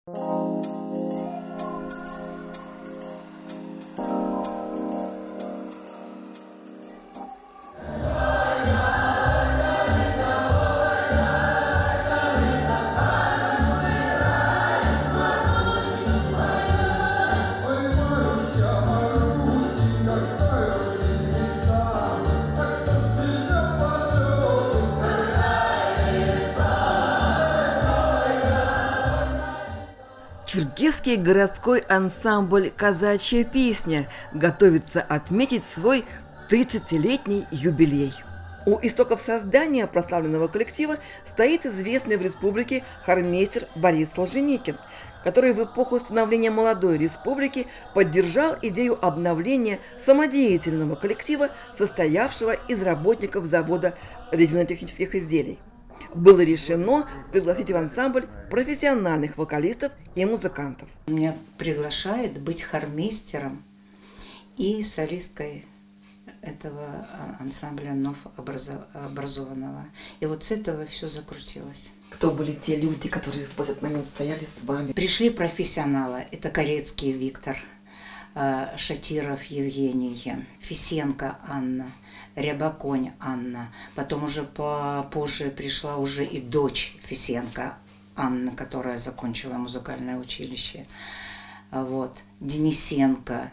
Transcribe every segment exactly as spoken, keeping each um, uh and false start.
Черкесский городской ансамбль «Казачья песня» готовится отметить свой тридцатилетний юбилей. У истоков создания прославленного коллектива стоит известный в республике хормейстер Борис Солженикин, который в эпоху становления молодой республики поддержал идею обновления самодеятельного коллектива, состоявшего из работников завода радиотехнических изделий. Было решено пригласить в ансамбль профессиональных вокалистов и музыкантов. Меня приглашает быть хормейстером и солисткой этого ансамбля новообразованного. И вот с этого все закрутилось. Кто были те люди, которые в этот момент стояли с вами? Пришли профессионалы. Это Корецкий Виктор, Шатиров Евгений, Фисенко Анна, Рябоконь Анна. Потом уже позже пришла уже и дочь Фисенко Анна, которая закончила музыкальное училище. Вот. Денисенко.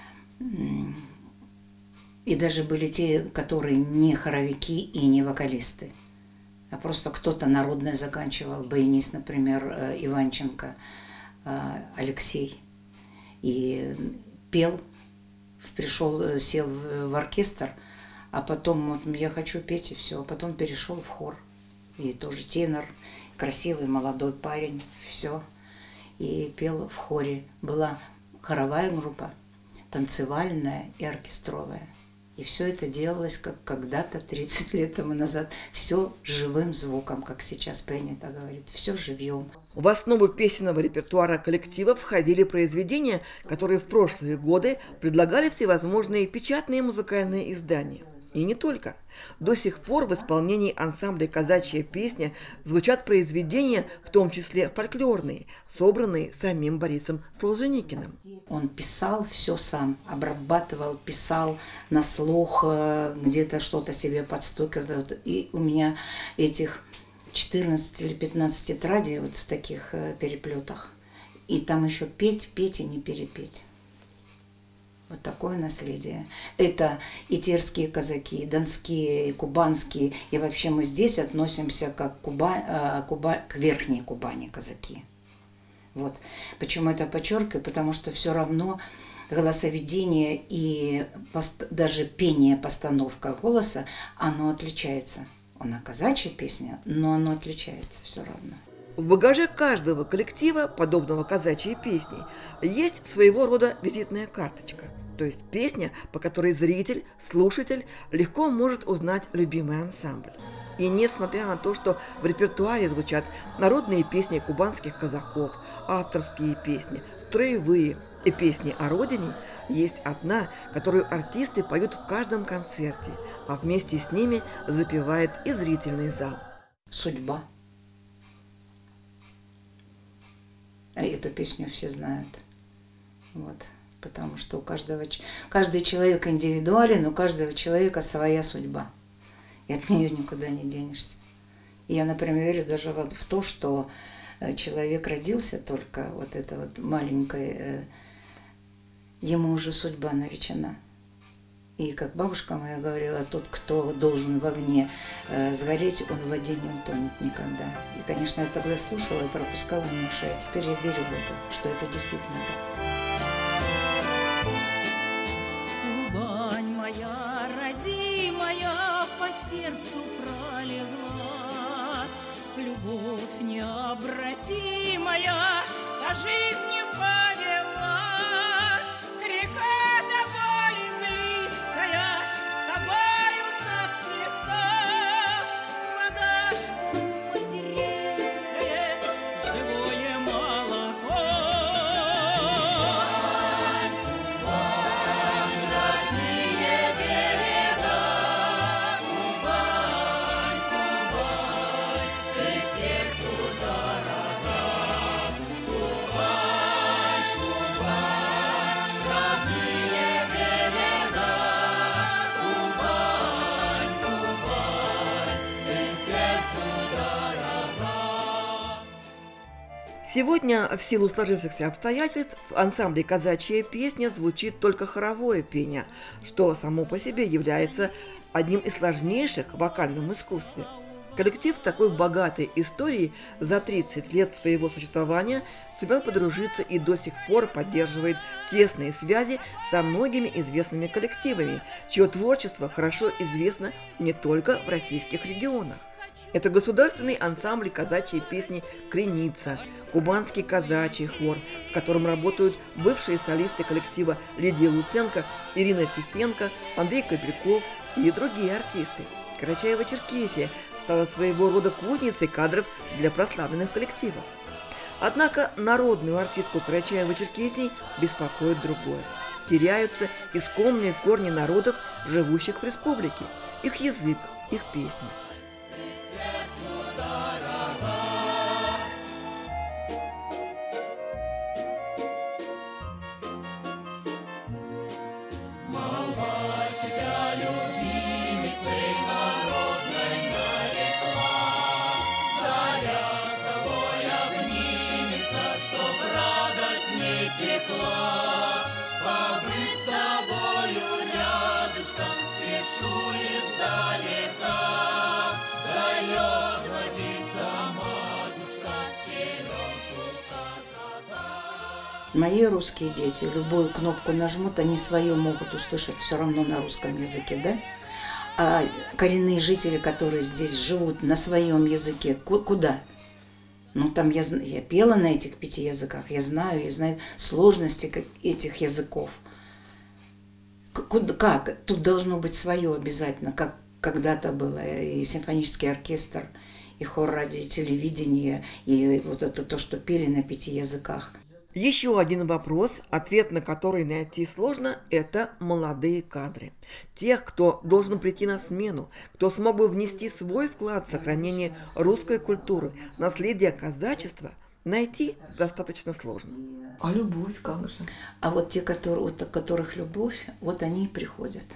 И даже были те, которые не хоровики и не вокалисты, а просто кто-то народное заканчивал. Баянист, например, Иванченко Алексей. И пел, пришел, сел в оркестр, а потом вот, я хочу петь, и все. А потом перешел в хор. И тоже тенор, красивый молодой парень, все. И пел в хоре. Была хоровая группа, танцевальная и оркестровая. И все это делалось, как когда-то, тридцать лет тому назад, все живым звуком, как сейчас принято говорить, все живьем. В основу песенного репертуара коллектива входили произведения, которые в прошлые годы предлагали всевозможные печатные музыкальные издания. И не только. До сих пор в исполнении ансамбля «Казачья песня» звучат произведения, в том числе фольклорные, собранные самим Борисом Солженикиным. Он писал все сам, обрабатывал, писал на слух, где-то что-то себе подстукивал. И у меня этих четырнадцать или пятнадцать тетрадей вот в таких переплетах. И там еще петь, петь и не перепеть. Вот такое наследие. Это и терские казаки, и донские, и кубанские. И вообще мы здесь относимся как Куба, Куба, к Верхней Кубани казаки. Вот. Почему это подчеркиваю? Потому что все равно голосоведение и пост, даже пение, постановка голоса, оно отличается. Она казачья песня, но оно отличается все равно. В багаже каждого коллектива, подобного казачьей песни, есть своего рода визитная карточка, то есть песня, по которой зритель, слушатель легко может узнать любимый ансамбль. И несмотря на то, что в репертуаре звучат народные песни кубанских казаков, авторские песни, строевые и песни о родине, есть одна, которую артисты поют в каждом концерте, а вместе с ними запевает и зрительный зал. Судьба. А эту песню все знают. Вот. Потому что у каждого, каждый человек индивидуален, у каждого человека своя судьба. И от нее никуда не денешься. И я, например, верю даже вот в то, что человек родился только вот это вот маленькое, ему уже судьба наречена. И как бабушка моя говорила, тот, кто должен в огне э, сгореть, он в воде не утонет никогда. И, конечно, я тогда слушала и пропускала мимо ушей, а теперь я верю в это, что это действительно так. Кубань моя, родимая, по сердцу пролегла, любовь необратимая по жизни повела, река Сегодня, в силу сложившихся обстоятельств, в ансамбле «Казачья песня» звучит только хоровое пение, что само по себе является одним из сложнейших в вокальном искусстве. Коллектив с такой богатой историей за тридцать лет своего существования сумел подружиться и до сих пор поддерживает тесные связи со многими известными коллективами, чье творчество хорошо известно не только в российских регионах. Это государственный ансамбль казачьей песни «Креница», кубанский казачий хор, в котором работают бывшие солисты коллектива Лидия Луценко, Ирина Фисенко, Андрей Кобяков и другие артисты. Карачаево-Черкесия стала своего рода кузницей кадров для прославленных коллективов. Однако народную артистку Карачаево-Черкесии беспокоит другое. Теряются исконные корни народов, живущих в республике, их язык, их песни. Мои русские дети любую кнопку нажмут, они свое могут услышать все равно на русском языке, да? А коренные жители, которые здесь живут на своем языке, куда? Ну, там я, я пела на этих пяти языках, я знаю, я знаю сложности этих языков. Куда, как? Тут должно быть свое обязательно, как когда-то было и симфонический оркестр, и хор ради и телевидения, и вот это то, что пели на пяти языках. Еще один вопрос, ответ на который найти сложно, это молодые кадры. Тех, кто должен прийти на смену, кто смог бы внести свой вклад в сохранение русской культуры, наследия казачества, найти достаточно сложно. А любовь как же? А вот те, которые, вот, у которых любовь, вот они и приходят.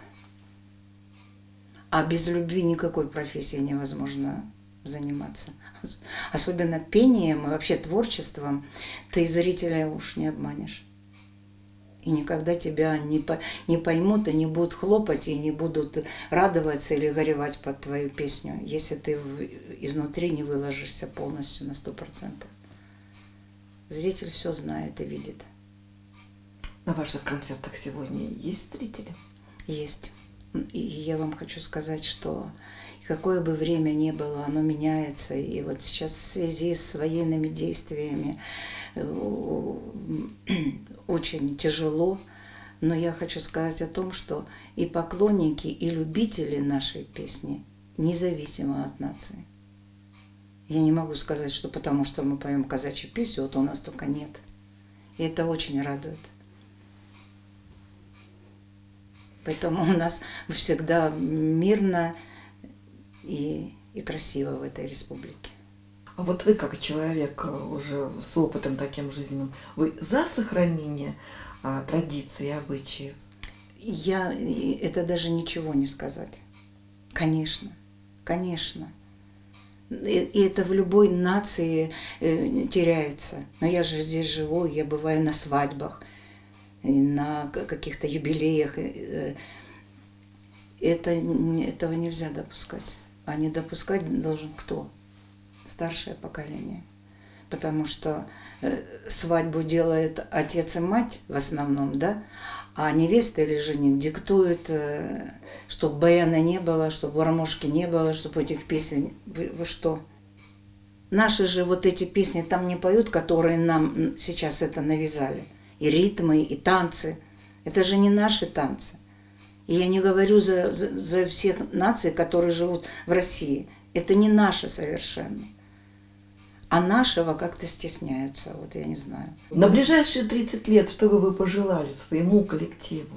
А без любви никакой профессии невозможно заниматься. Особенно пением и вообще творчеством ты зрителя уж не обманешь. И никогда тебя не, по, не поймут, и не будут хлопать, и не будут радоваться или горевать под твою песню, если ты в, изнутри не выложишься полностью на сто процентов. Зритель все знает и видит. На ваших концертах сегодня есть зрители? Есть. И я вам хочу сказать, что какое бы время ни было, оно меняется. И вот сейчас в связи с военными действиями очень тяжело. Но я хочу сказать о том, что и поклонники, и любители нашей песни независимо от нации. Я не могу сказать, что потому что мы поем казачью песню, вот у нас только нет. И это очень радует. Поэтому у нас всегда мирно и, и красиво в этой республике. А вот вы, как человек уже с опытом таким жизненным, вы за сохранение а, традиций и обычаев? Я, это даже ничего не сказать. Конечно, конечно. И, и это в любой нации э, теряется. Но я же здесь живу, я бываю на свадьбах, на каких-то юбилеях. Это, этого нельзя допускать. А не допускать должен кто? Старшее поколение. Потому что свадьбу делает отец и мать в основном, да? А невеста или жених диктует, чтобы баяна не было, чтобы гармошки не было, чтобы этих песен... Вы, вы что? Наши же вот эти песни там не поют, которые нам сейчас это навязали. И ритмы, и танцы. Это же не наши танцы. И я не говорю за, за, за всех наций, которые живут в России. Это не наше совершенно. А нашего как-то стесняются, вот я не знаю. На ближайшие тридцать лет что бы вы пожелали своему коллективу?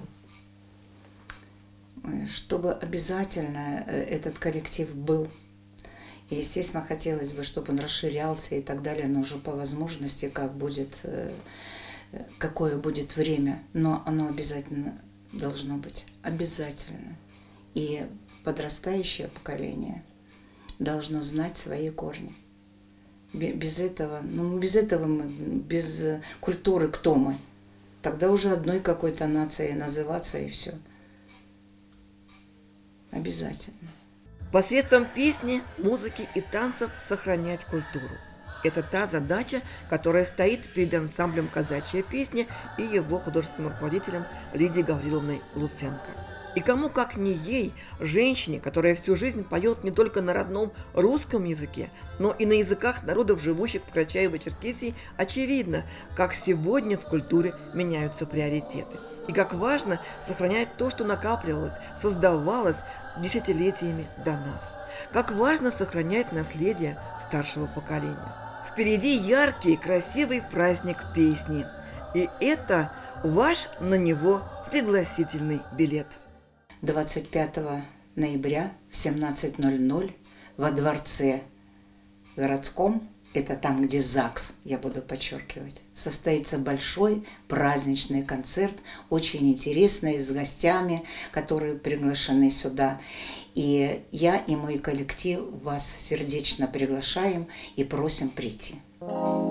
Чтобы обязательно этот коллектив был. И, естественно, хотелось бы, чтобы он расширялся и так далее, но уже по возможности, как будет, какое будет время. Но оно обязательно должно быть. Обязательно. И подрастающее поколение должно знать свои корни. Без этого, ну, без этого мы, без культуры кто мы? Тогда уже одной какой-то нацией называться и все. Обязательно. Посредством песни, музыки и танцев сохранять культуру. Это та задача, которая стоит перед ансамблем «Казачья песня» и его художественным руководителем Лидией Гавриловной Луценко. И кому, как не ей, женщине, которая всю жизнь поет не только на родном русском языке, но и на языках народов, живущих в Карачаево-Черкесии, очевидно, как сегодня в культуре меняются приоритеты. И как важно сохранять то, что накапливалось, создавалось десятилетиями до нас. Как важно сохранять наследие старшего поколения. Впереди яркий, красивый праздник песни. И это ваш на него пригласительный билет. двадцать пятого ноября в семнадцать ноль ноль во дворце городском, это там, где ЗАГС, я буду подчеркивать, состоится большой праздничный концерт, очень интересный, с гостями, которые приглашены сюда. И я и мой коллектив вас сердечно приглашаем и просим прийти.